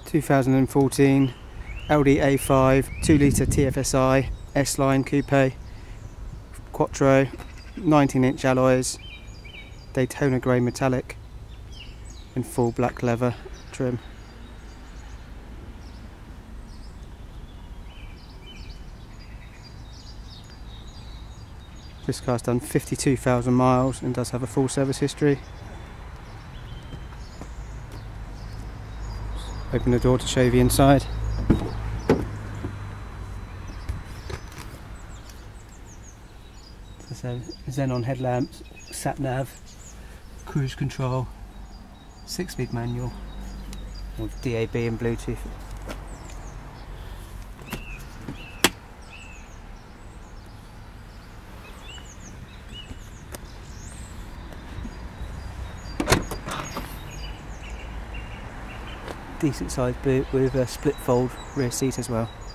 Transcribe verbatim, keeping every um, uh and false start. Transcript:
two thousand fourteen Audi A five two litre T F S i S-Line Coupe, Quattro, nineteen inch alloys, Daytona grey metallic in full black leather trim. This car's done fifty-two thousand miles and does have a full service history. Open the door to show you the inside. So xenon headlamps, sat nav, cruise control, six speed manual with D A B and Bluetooth. Decent sized boot with a split fold rear seat as well.